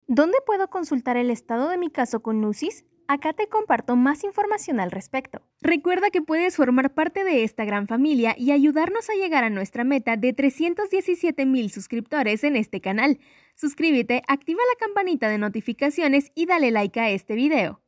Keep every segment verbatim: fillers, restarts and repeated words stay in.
¿Dónde puedo consultar el estado de mi caso con U C I S? Acá te comparto más información al respecto. Recuerda que puedes formar parte de esta gran familia y ayudarnos a llegar a nuestra meta de trescientos diecisiete mil suscriptores en este canal. Suscríbete, activa la campanita de notificaciones y dale like a este video.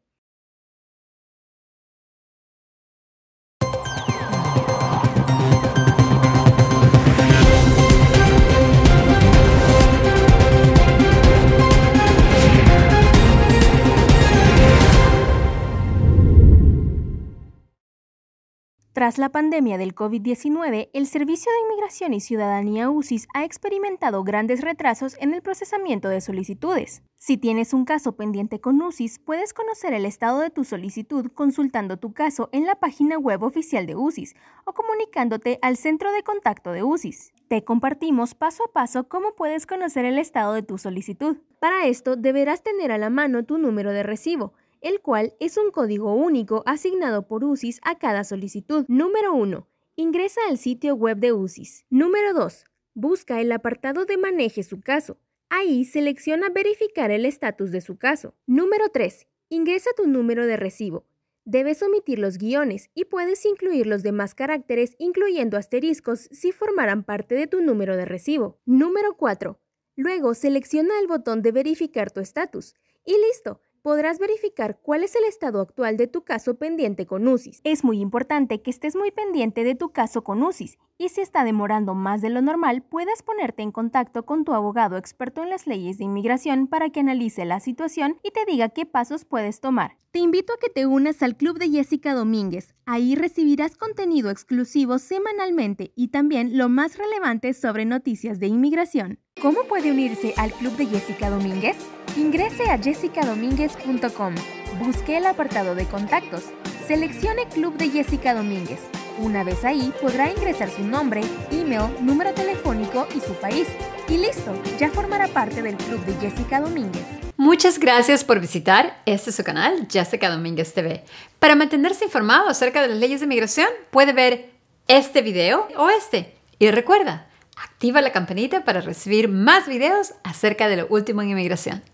Tras la pandemia del COVID diecinueve, el Servicio de Inmigración y Ciudadanía U C I S ha experimentado grandes retrasos en el procesamiento de solicitudes. Si tienes un caso pendiente con U C I S, puedes conocer el estado de tu solicitud consultando tu caso en la página web oficial de U C I S o comunicándote al centro de contacto de U C I S. Te compartimos paso a paso cómo puedes conocer el estado de tu solicitud. Para esto, deberás tener a la mano tu número de recibo, el cual es un código único asignado por U C I S a cada solicitud. Número uno. Ingresa al sitio web de U C I S. Número dos. Busca el apartado de Maneje su caso. Ahí selecciona Verificar el estatus de su caso. Número tres. Ingresa tu número de recibo. Debes omitir los guiones y puedes incluir los demás caracteres, incluyendo asteriscos, si formaran parte de tu número de recibo. Número cuatro. Luego selecciona el botón de Verificar tu estatus. Y listo. Podrás verificar cuál es el estado actual de tu caso pendiente con U C I S. Es muy importante que estés muy pendiente de tu caso con U C I S y si está demorando más de lo normal, puedas ponerte en contacto con tu abogado experto en las leyes de inmigración para que analice la situación y te diga qué pasos puedes tomar. Te invito a que te unas al Club de Jessica Domínguez. Ahí recibirás contenido exclusivo semanalmente y también lo más relevante sobre noticias de inmigración. ¿Cómo puede unirse al Club de Jessica Domínguez? Ingrese a jessica domínguez punto com, busque el apartado de contactos, seleccione Club de Jessica Domínguez. Una vez ahí, podrá ingresar su nombre, email, número telefónico y su país. Y listo, ya formará parte del Club de Jessica Domínguez. Muchas gracias por visitar este es su canal, Jessica Domínguez T V. Para mantenerse informado acerca de las leyes de inmigración, puede ver este video o este. Y recuerda, activa la campanita para recibir más videos acerca de lo último en inmigración.